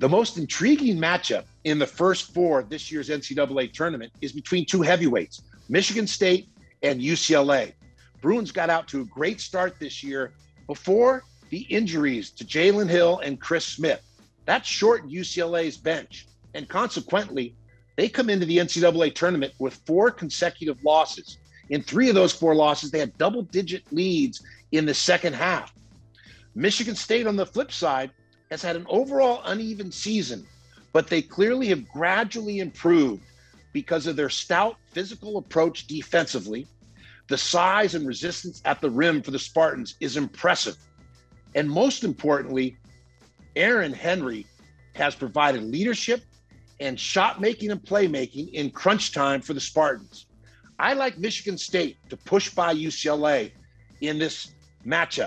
The most intriguing matchup in the first four of this year's NCAA tournament is between two heavyweights, Michigan State and UCLA. Bruins got out to a great start this year before the injuries to Jalen Hill and Chris Smith. That shortened UCLA's bench, and consequently, they come into the NCAA tournament with 4 consecutive losses. In 3 of those 4 losses, they had double-digit leads in the second half. Michigan State, on the flip side, has had an overall uneven season, but they clearly have gradually improved because of their stout physical approach defensively. The size and resistance at the rim for the Spartans is impressive. And most importantly, Aaron Henry has provided leadership and shot making and playmaking in crunch time for the Spartans. I like Michigan State to push by UCLA in this matchup.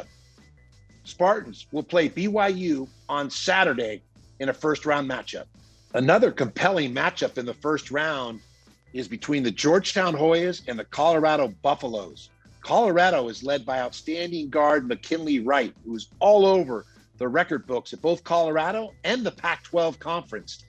Spartans will play BYU on Saturday in a first-round matchup. Another compelling matchup in the first round is between the Georgetown Hoyas and the Colorado Buffaloes. Colorado is led by outstanding guard McKinley Wright, who is all over the record books at both Colorado and the Pac-12 Conference.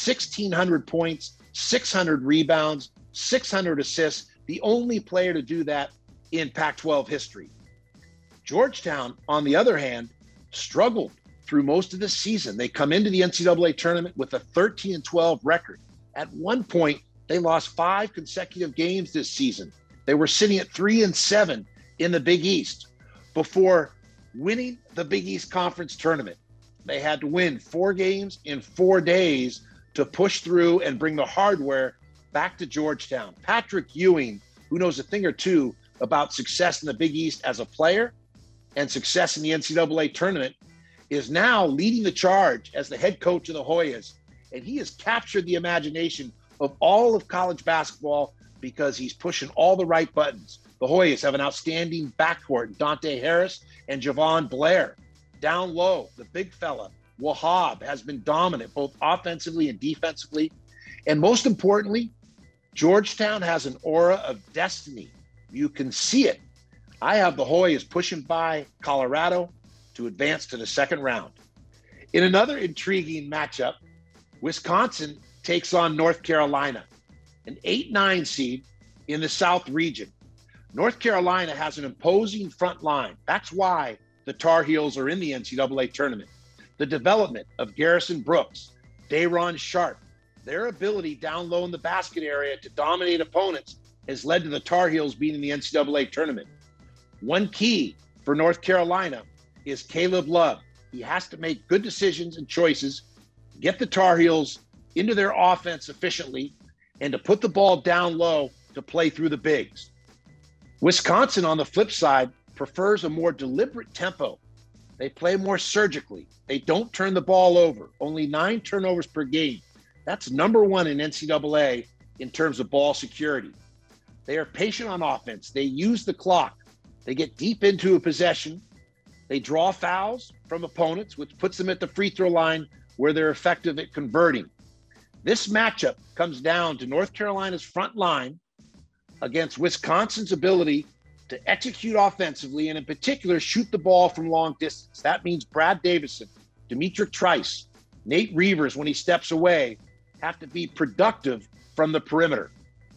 1,600 points, 600 rebounds, 600 assists, the only player to do that in Pac-12 history. Georgetown, on the other hand, struggled through most of the season. They come into the NCAA tournament with a 13-12 record. At one point, they lost 5 consecutive games this season. They were sitting at 3-7 in the Big East before winning the Big East Conference tournament. They had to win 4 games in 4 days to push through and bring the hardware back to Georgetown. Patrick Ewing, who knows a thing or two about success in the Big East as a player and success in the NCAA tournament, is now leading the charge as the head coach of the Hoyas. And he has captured the imagination of all of college basketball because he's pushing all the right buttons. The Hoyas have an outstanding backcourt, Dante Harris and Javon Blair. Down low, the big fella, Wahab, has been dominant both offensively and defensively. And most importantly, Georgetown has an aura of destiny. You can see it. I have the Hoyas pushing by Colorado to advance to the second round. In another intriguing matchup, Wisconsin takes on North Carolina, an 8-9 seed in the South region. North Carolina has an imposing front line. That's why the Tar Heels are in the NCAA tournament. The development of Garrison Brooks, Day'Ron Sharp, their ability down low in the basket area to dominate opponents has led to the Tar Heels being in the NCAA tournament. One key for North Carolina is Caleb Love. He has to make good decisions and choices, get the Tar Heels into their offense efficiently, and to put the ball down low to play through the bigs. Wisconsin, on the flip side, prefers a more deliberate tempo. They play more surgically. They don't turn the ball over. Only 9 turnovers per game. That's number 1 in NCAA in terms of ball security. They are patient on offense. They use the clock. They get deep into a possession. They draw fouls from opponents, which puts them at the free throw line where they're effective at converting. This matchup comes down to North Carolina's front line against Wisconsin's ability to execute offensively and in particular shoot the ball from long distance. That means Brad Davison, Demetric Trice, Nate Reavers, when he steps away, have to be productive from the perimeter.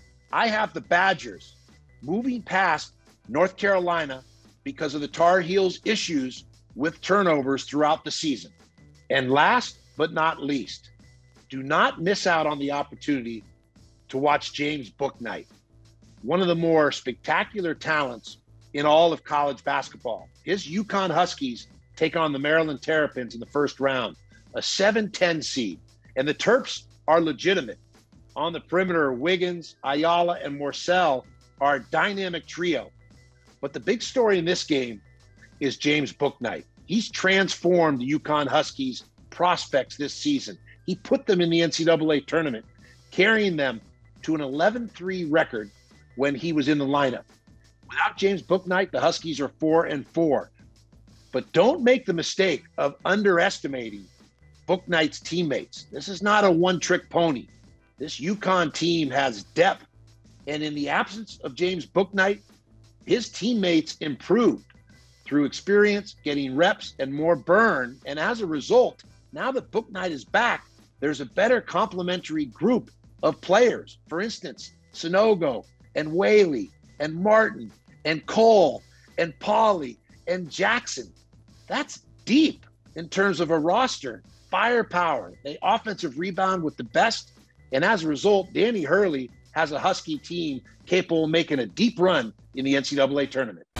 I have the Badgers moving past North Carolina because of the Tar Heels' issues with turnovers throughout the season. And last but not least, do not miss out on the opportunity to watch James Bouknight, one of the more spectacular talents in all of college basketball. His UConn Huskies take on the Maryland Terrapins in the first round, a 7-10 seed. And the Terps are legitimate. On the perimeter, Wiggins, Ayala, and Morcell are a dynamic trio. But the big story in this game is James Bouknight. He's transformed the UConn Huskies prospects this season. He put them in the NCAA tournament, carrying them to an 11-3 record when he was in the lineup. Without James Bouknight, the Huskies are 4-4. But don't make the mistake of underestimating Bouknight's teammates. This is not a one-trick pony. This UConn team has depth. And in the absence of James Bouknight, his teammates improved through experience, getting reps, and more burn. And as a result, Now that Book Night is back, there's a better complementary group of players. For instance, Sonogo and Whaley and Martin and Cole and Pauly and Jackson. That's deep in terms of a roster, firepower. They offensive rebound with the best. And as a result, Danny Hurley has a Husky team capable of making a deep run in the NCAA tournament.